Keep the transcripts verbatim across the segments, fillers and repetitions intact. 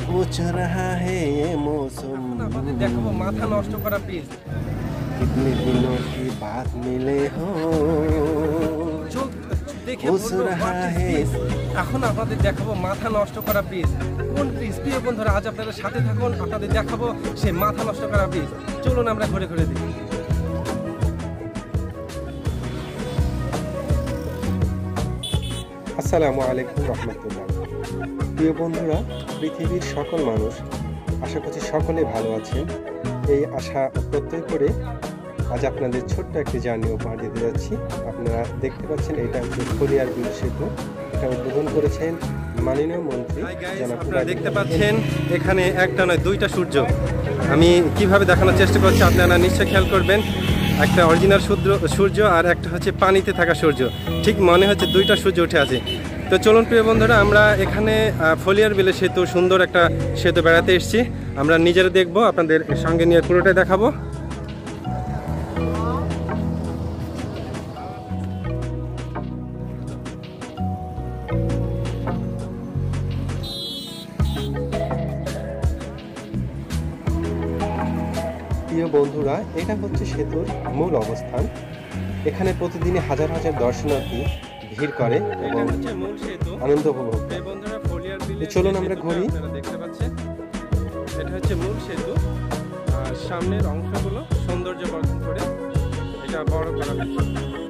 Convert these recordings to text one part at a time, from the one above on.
सोच रहा है ये मौसम देखाबो माथा नष्ट करा ब्रिज कितने दिनों की बात मिले हो सोच रहा है এখন আপনাদের দেখাবো মাথা নষ্ট করা ব্রিজ কোন ব্রিজ প্রিয় বন্ধুরা আজ আপনাদের সাথে থাকুন আপনাদের দেখাবো সেই মাথা নষ্ট করা ব্রিজ চলুন আমরা ঘুরে ঘুরে দেখি আসসালামু আলাইকুম রহমতুল্লাহ প্রিয় বন্ধুরা পৃথিবীর সকল মানুষ আশা করছি সকলে ভালো আছেন এই আশা প্রত্যয় করে আজ আপনাদের ছোট্ট একটি জার্নি উপহার দিতে যাচ্ছি আপনারা দেখতে পাচ্ছেন এটা হচ্ছে ফলিয়ার বিল সেতু এটা উদ্বোধন করেছেন মাননীয় মন্ত্রী আপনারা দেখতে পাচ্ছেন এখানে একটা নয় দুইটা সূর্য আমি কিভাবে দেখানোর চেষ্টা করছি আপনারা নিশ্চয়ই খেয়াল করবেন একটা অরিজিনাল সূর্য আর একটা হচ্ছে পানিতে থাকা সূর্য ঠিক মনে হচ্ছে দুইটা সূর্য উঠে আছে তো চলুন প্রিয় বন্ধুরা আমরা এখানে ফলিয়ার বিলে সেতু সুন্দর একটা সেতু বেড়াতে এসেছি আমরা নিজেরা দেখব আপনাদের সঙ্গে নিয়ে পুরোটাই দেখাবো প্রিয় বন্ধুরা এটা হচ্ছে সেতুর মূল অবস্থান এখানে প্রতিদিনই হাজার হাজার দর্শনার্থী ভিড় করে এবং আনন্দ উপভোগ করে চলুন আমরা ঘুরি দেখতে পাচ্ছেন এটা হচ্ছে মূল সেতু আর সামনের অংশগুলো সৌন্দর্য বর্ধন করে এটা বড় করা হয়েছে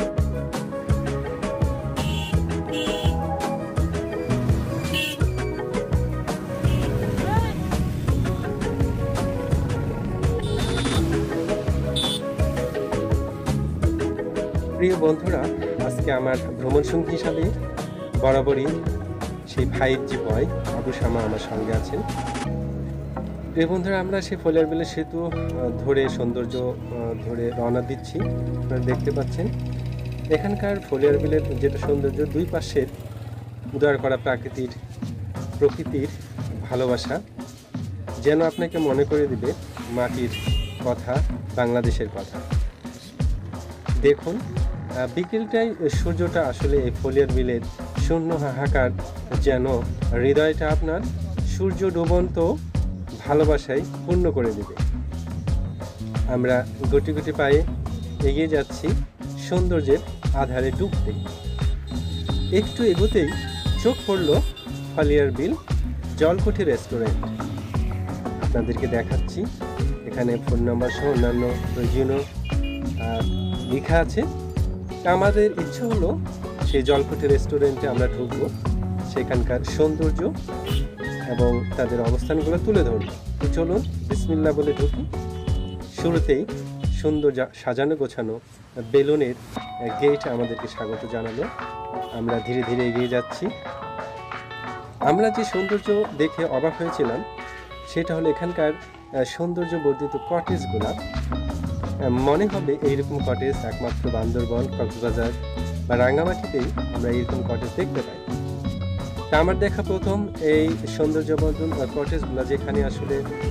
প্রিয় বন্ধুরা আজকে আমার ভ্রমণ সঙ্গী হিসাবে বরাবরই সেই five G boy Abu Shama আমার সঙ্গে আছেন প্রিয় বন্ধুরা আমরা সেই ফলিয়ার বিলের সেতু ধরে সৌন্দর্য ধরে রওনা দিচ্ছি আপনারা দেখতে পাচ্ছেন এখানকার ফলিয়ার বিলের যেটা সৌন্দর্য দুই পাশের উদার করা প্রাকৃতির প্রকৃতির ভালোবাসা যেন আপনাকে মনে করে দিবে মাটির কথা বাংলাদেশের কথা দেখুন বিকেলটাই সূর্যটা আসলে এই ফলিয়ার বিলের শূন্য হাহাকার যেন হৃদয়টা আপনার সূর্য ডুবন্ত ভালোবাসায় পূর্ণ করে দেবে আমরা গুটি গুটি পায়ে এগিয়ে যাচ্ছি সৌন্দর্যের আধারে ডুবতে একটু এগোতেই চোখ পড়ল ফলিয়ার বিল জলকুঠি রেস্টুরেন্ট আপনাদেরকে দেখাচ্ছি এখানে ফোন নাম্বার সহ অন্যান্য প্রয়োজনীয় লেখা আছে আমাদের ইচ্ছে হলো সেই জলকুঠি রেস্টুরেন্টে আমরা ঢুকবো সেখানকার সৌন্দর্য এবং তাদের অবস্থানগুলো তুলে ধরবো তো চলুন বিসমিল্লাহ বলে ঢুকি শুরুতেই সুন্দর সাজানো গোছানো বেলুনের গেট আমাদেরকে স্বাগত জানালো আমরা ধীরে ধীরে এগিয়ে যাচ্ছি আমরা যে সৌন্দর্য দেখে অবাক হয়েছিলাম সেটা হলো এখানকার সৌন্দর্য বর্ধিত কটেজগুলা মনে হবে এইরকম কটেজ একমাত্র বান্দরবন কক্সবাজার বা রাঙ্গামাটিতেই আমরা এইরকম কটেজ দেখতে পাই তা আমার দেখা প্রথম এই সৌন্দর্যবর্ধন কটেজগুলো যেখানে আসলে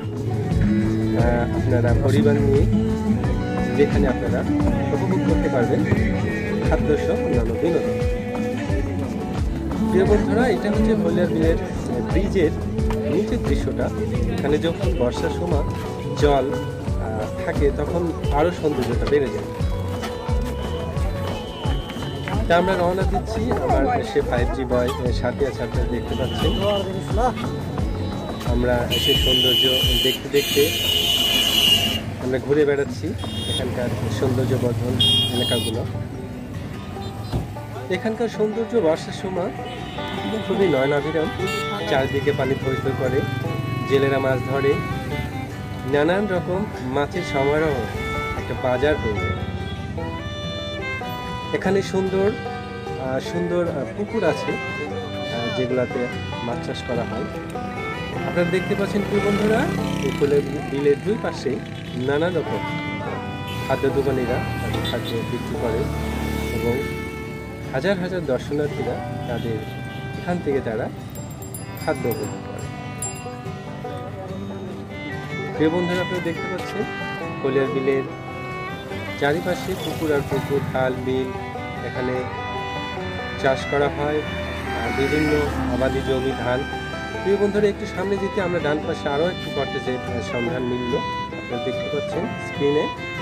আপনারা পরিবার নিয়ে যেখানে আপনারা উপভোগ করতে পারবেন খাদ্য সহ অন্যান্য বিনোদন প্রিয় বন্ধুরা এটা হচ্ছে ফলিয়ার বিলের ব্রিজের নিচের দৃশ্যটা এখানে যখন বর্ষার সময় জল থাকে তখন আরো সৌন্দর্যটা বেড়ে যায় তা আমরা রওনা দিচ্ছি আমার সে ফাইভ জি বয় সাথে আছে আপনারা দেখতে পাচ্ছেন আমরা সে সৌন্দর্য দেখতে দেখতে আমরা ঘুরে বেড়াচ্ছি এখানকার সৌন্দর্যবর্ধন এলাকাগুলো এখানকার সৌন্দর্য বর্ষার সময় খুবই নয়নাভিরাম চারদিকে পানি থই থই করে জেলেরা মাছ ধরে নানান রকম মাছের সমারোহ একটা বাজার হয়ে যায় এখানে সুন্দর সুন্দর পুকুর আছে যেগুলাতে মাছ চাষ করা হয় আপনারা দেখতে পাচ্ছেন প্রিয় বন্ধুরা এই ফুলের বিলের দুই পাশে নানা রকম খাদ্য দোকানিরা তাদের খাদ্য বিক্রি করে এবং হাজার হাজার দর্শনার্থীরা তাদের এখান থেকে তারা খাদ্য উপভোগ করে প্রিয় বন্ধুরা আপনারা দেখতে পাচ্ছেন ফলিয়ার বিলের চারিপাশে পুকুর আর পুকুর খাল বিল এখানে চাষ করা হয় বিভিন্ন আবাদি জমি ধান প্রিয় বন্ধুরা, একটু সামনে যেতে আমরা ডান পাশে আরও একটি কটেজের সন্ধান মিলল। আপনারা দেখতে পাচ্ছেন স্ক্রিনে।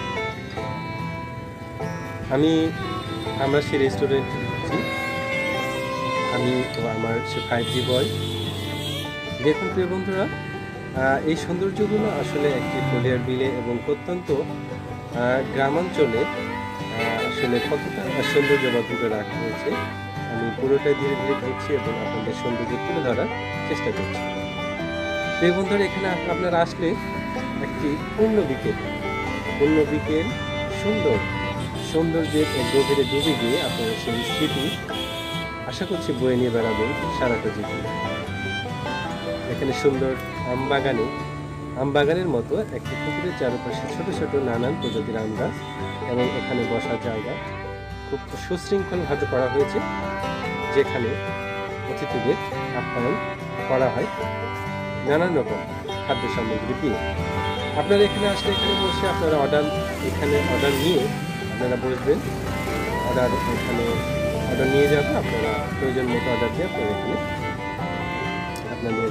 আমি আমরা সেই রেস্টুরেন্টে ঢুকছি, আমি তো আমার সে ফাইভ জি বয়। দেখুন প্রিয় বন্ধুরা, এই সৌন্দর্যগুলো আসলে একটি ফলিয়ার বিলে এবং প্রত্যন্ত গ্রামাঞ্চলে আসলে কতটা সৌন্দর্যবদ্ধভাবে রাখা হয়েছে। আমি পুরোটাই ধীরে ধীরে ঘুরছি এবং আপনাদের সৌন্দর্য তুলে ধরার চেষ্টা করছি। প্রিয় বন্ধুরা, এখানে আপনারা আসলে একটি পূর্ণ বিকেল পূর্ণ বিকেল সুন্দর সৌন্দর্যের গভীরে ডুবে গিয়ে আপনারা সেই স্মৃতি আশা করছি বয়ে নিয়ে বেড়াবেন সারাটা জীবন। এখানে সুন্দর আমবাগানে আমবাগানের মতো একটি পুকুরের চারপাশে ছোট ছোট নানান প্রজাতির আম গাছ এবং এখানে বসার জায়গা খুব সুশৃঙ্খলভাবে করা হয়েছে, যেখানে অতিথিদের আপ্যায়ন করা হয় নানান রকম খাদ্য সামগ্রী দিয়ে। আপনারা এখানে আসলে এখানে বসে আপনারা অর্ডার এখানে অর্ডার নিয়ে আপনারা বসবেন, অর্ডার এখানে অর্ডার নিয়ে যাবেন। আপনারা প্রয়োজন মতো অর্ডার দিয়ে আপনারা এখানে আপনাদের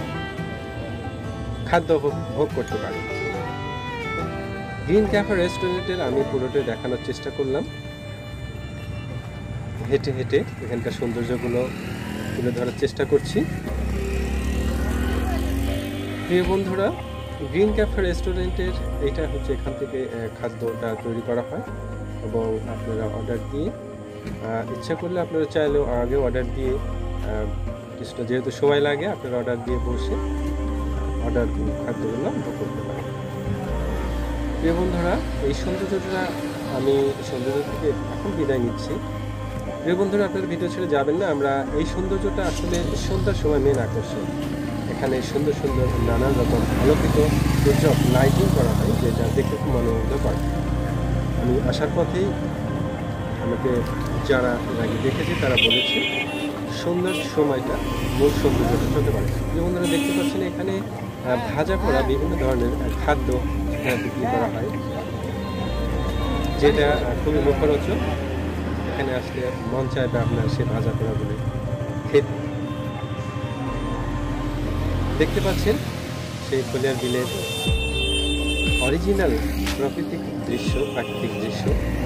খাদ্য ভোগ করতে পারেন। গ্রিন ক্যাফে রেস্টুরেন্টের আমি পুরোটাই দেখানোর চেষ্টা করলাম, হেঁটে হেঁটে এখানকার সৌন্দর্যগুলো তুলে ধরার চেষ্টা করছি। প্রিয় বন্ধুরা, গ্রিন ক্যাফে রেস্টুরেন্টের এইটা হচ্ছে এখান থেকে খাদ্যটা তৈরি করা হয় এবং আপনারা অর্ডার দিয়ে ইচ্ছা করলে আপনারা চাইলেও আগে অর্ডার দিয়ে কিছুটা, যেহেতু সময় লাগে, আপনারা অর্ডার দিয়ে বসে অর্ডার খাদ্যগুলো ভোগ করতে পারেন। প্রিয় বন্ধুরা, এই সৌন্দর্যটা আমি সৌন্দর্য থেকে এখন বিদায় নিচ্ছি। প্রিয় বন্ধুরা, আপনারা ভিডিও ছেড়ে যাবেন না। আমরা এই সৌন্দর্যটা আসলে সন্ধ্যার সময় মেন আকর্ষণ। এখানে সুন্দর সুন্দর নানান রকম আলোকিত সূর্যক লাইটিং করা হয়, যেটা দেখতে খুব মনোমুগ্ধ করে। আমি আসার পথেই আমাকে যারা এর আগে দেখেছে তারা বলেছে সন্ধ্যার সময়টা মূল সৌন্দর্যটা চলতে পারে। যে বন্ধুরা দেখতে পাচ্ছেন, এখানে ভাজা করা বিভিন্ন ধরনের খাদ্য বিক্রি করা হয়, যেটা খুবই মুখরোচক। এখানে আসলে মন চাইবে আপনার সে ভাজা করাগুলো খেতে। দেখতে পাচ্ছেন সেই ফলিয়ার বিলের অরিজিনাল প্রাকৃতিক দৃশ্য প্রাকৃতিক দৃশ্য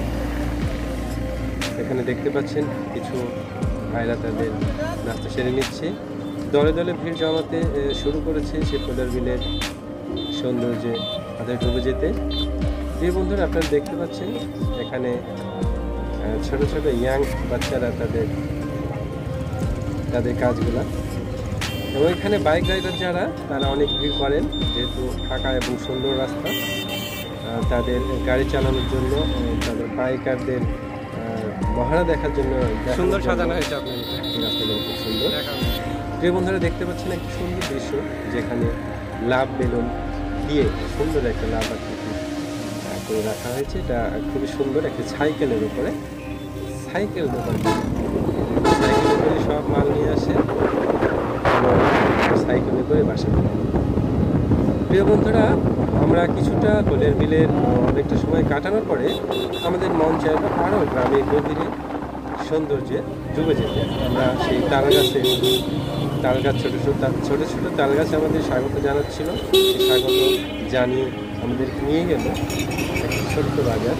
এখানে দেখতে পাচ্ছেন কিছু ভাইরা তাদের নাস্তা সেরে নিচ্ছে। দলে দলে ভিড় জমাতে শুরু করেছে সেই ফলিয়ার বিলের সৌন্দর্যে তাদের ডুবে যেতে। যে বন্ধুরা আপনারা দেখতে পাচ্ছেন, এখানে ছোট ছোট ইয়াং বাচ্চারা তাদের তাদের কাজগুলা, এবং এখানে বাইক রাইডার যারা তারা অনেক ভিড় করেন, যেহেতু ফাঁকা এবং সুন্দর রাস্তা। তাদের গাড়ি চালানোর জন্য, তাদের বাইকারদের মহড়া দেখার জন্য সুন্দর সাজানো হয়েছে আপনার রাস্তাগুলো খুব সুন্দর। যে বন্ধুরা দেখতে পাচ্ছেন একটি সুন্দর দৃশ্য, যেখানে লাভ বেলুন দিয়ে সুন্দর একটা লাভ আকৃতি করে রাখা হয়েছে। এটা খুবই সুন্দর একটি সাইকেলের উপরে সাইকেল দোকান, সাইকেলে করে সব মাল নিয়ে আসে এবং সাইকেলে করে বাসা। প্রিয় বন্ধুরা, আমরা কিছুটা ফলিয়ার বিলের অনেকটা সময় কাটানোর পরে আমাদের মন চাইবে আরও গ্রামের গভীরে সৌন্দর্যে ডুবে যেতে। আমরা সেই তাল গাছে তাল গাছ ছোটো ছোটো ছোটো ছোটো তাল গাছ আমাদের স্বাগত জানাচ্ছিল। স্বাগত জানিয়ে আমাদেরকে নিয়ে গেল একটা ছোট্ট বাজার।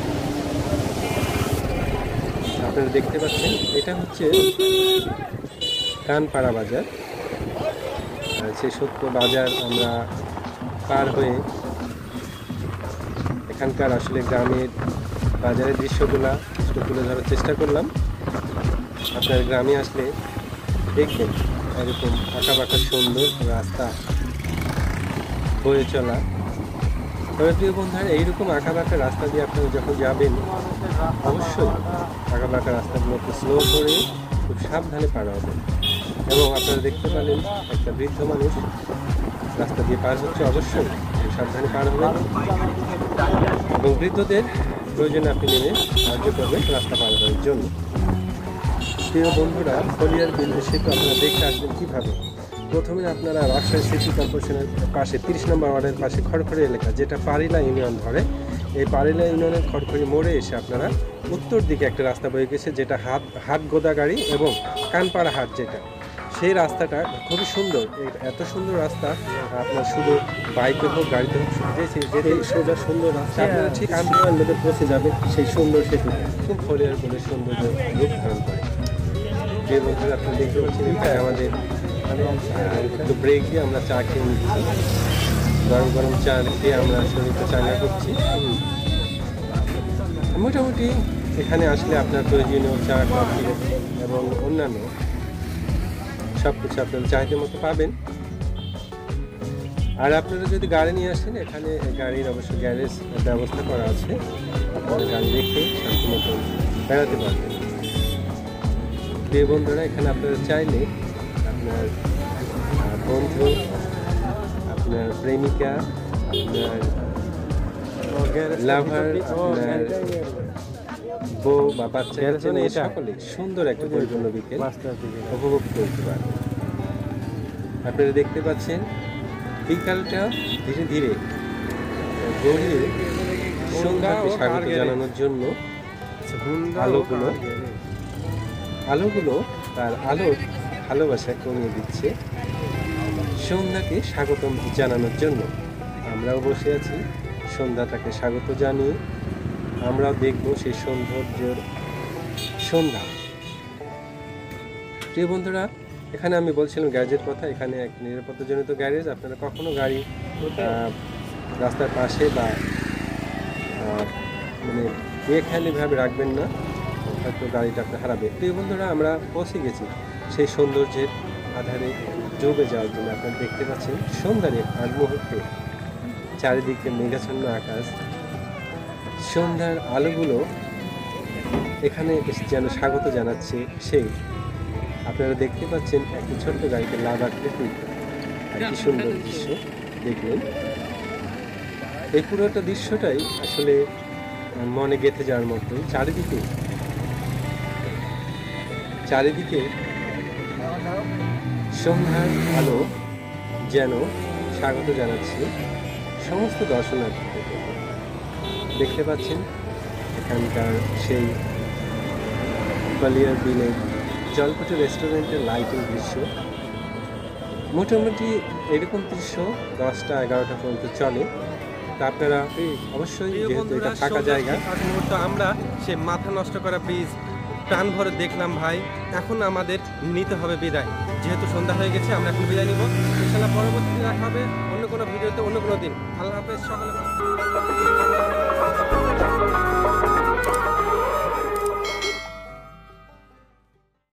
আপনারা দেখতে পাচ্ছেন, এটা হচ্ছে কানপাড়া বাজার। সেই সত্য বাজার আমরা পার হয়ে এখানকার আসলে গ্রামের বাজারের দৃশ্যগুলা একটু তুলে ধরার চেষ্টা করলাম। আপনার গ্রামে আসলে দেখবেন এরকম আঁকা বাঁকা সুন্দর রাস্তা বয়ে চলা। তবে প্রিয় বন্ধুরা, এইরকম আঁকা বাঁকা রাস্তা দিয়ে আপনারা যখন যাবেন, অবশ্যই আঁকা বাঁকা রাস্তাগুলোকে স্লো করে খুব সাবধানে পার হবেন। এবং আপনারা দেখতে পেলেন একটা বৃদ্ধ মানুষ রাস্তা দিয়ে পার হচ্ছে, অবশ্যই সাবধানে পার হবেন এবং বৃদ্ধদের প্রয়োজনে আপনি নেমে সাহায্য করবেন রাস্তা পার হওয়ার জন্য। প্রিয় বন্ধুরা, ফলিয়ার বিল সেতু আপনারা দেখে আসবেন কীভাবে। প্রথমে আপনারা রাজশাহী সিটি কর্পোরেশনের পাশে তিরিশ নম্বর ওয়ার্ডের পাশে খড়খড়ি এলাকা, যেটা পারিলা ইউনিয়ন ধরে, এই পারিলা ইউনিয়নের খড়খড়ি মোড়ে এসে আপনারা উত্তর দিকে একটা রাস্তা বয়ে গেছে, যেটা হাট হাট গোদাগাড়ি এবং কানপাড়া হাট, যেটা সেই রাস্তাটা খুবই সুন্দর। এত সুন্দর রাস্তা আপনার শুধু বাইকে হোক গাড়িতে হোক যেতে যেতে সোজা সুন্দর রাস্তা আপনারা ঠিক আন্দোলনের মধ্যে পৌঁছে যাবে সেই সুন্দর সেতুতে খুব ফরিয়ার বলে সৌন্দর্য রূপ ধারণ করে। যে বন্ধুরা আপনারা দেখতে পাচ্ছেন এখানে আমাদের একটু ব্রেক দিয়ে আমরা চা খেয়ে নিচ্ছি, গরম গরম চা খেয়ে আমরা শরীরকে চাঙ্গা করছি। মোটামুটি এখানে আসলে আপনার প্রয়োজনীয় চা কফি এবং অন্যান্য সব কিছু আপনারা চাহিদা মতো পাবেন। আর আপনারা যদি গাড়ি নিয়ে আসেন এখানে গাড়ির অবশ্য গ্যারেজ ব্যবস্থা করা আছে, আপনারা গাড়ি রেখে শান্তি মতো বেড়াতে পারবেন। প্রিয় বন্ধুরা এখানে আপনারা চাইলে আপনার বন্ধু, আপনার প্রেমিকা, আপনার লাভার, আপনার বউ বা বাচ্চা সকলে সুন্দর একটা পরিপূর্ণ বিকেল উপভোগ করতে পারবেন। আপনারা দেখতে পাচ্ছেন বিকালটা ধীরে ধীরে গড়িয়ে সন্ধ্যাকে স্বাগত জানানোর জন্য আলোগুলো আলোগুলো তার আলোর ভালোবাসা কমিয়ে দিচ্ছে সন্ধ্যাকে স্বাগতম জানানোর জন্য। আমরাও বসে আছি সন্ধ্যাটাকে স্বাগত জানিয়ে, আমরাও দেখব সেই সৌন্দর্যের সন্ধ্যা। প্রিয় বন্ধুরা এখানে আমি বলছিলাম গ্যারেজের কথা, এখানে এক নিরাপত্তাজনিত গ্যারেজ। আপনারা কখনো গাড়ি রাস্তার পাশে বা মানে বেখেয়ালিভাবে রাখবেন না, হয়তো গাড়িটা আপনার হারাবে। প্রিয় বন্ধুরা আমরা পৌঁছে গেছি সেই সৌন্দর্যের আধারে ডুবে যাওয়ার জন্য। আপনারা দেখতে পাচ্ছেন সন্ধ্যার আগ মুহূর্তে চারিদিকে মেঘাচ্ছন্ন আকাশ, সন্ধ্যার আলোগুলো এখানে যেন স্বাগত জানাচ্ছে। সেই আপনারা দেখতে পাচ্ছেন একটি ছোট্ট গাড়িতে লাদাখ একটি সুন্দর দৃশ্য দেখলেন। এই পুরোটা দৃশ্যটাই আসলে মনে গেঁথে যাওয়ার মতোই। চারিদিকে চারিদিকে সন্ধ্যার আলো যেন স্বাগত জানাচ্ছে সমস্ত দর্শনার্থীদের। দেখতে পাচ্ছেন এখানকার সেই বালিয়ার বিলে জলপটি রেস্টুরেন্টের লাইটিং দৃশ্য। মোটামুটি এরকম দৃশ্য দশটা এগারোটা পর্যন্ত চলে। তা আপনারা অবশ্যই, যেহেতু এটা ফাঁকা জায়গা, মুহূর্ত আমরা সে মাথা নষ্ট করা ব্রিজ প্রাণ ভরে দেখলাম ভাই। এখন আমাদের নিতে হবে বিদায়, যেহেতু সন্ধ্যা হয়ে গেছে। আমরা এখন বিদায় নিব, ইনশাআল্লাহ পরবর্তীতে দেখা হবে অন্য কোনো ভিডিওতে অন্য কোনো দিন। আল্লাহ হাফেজ সকলে।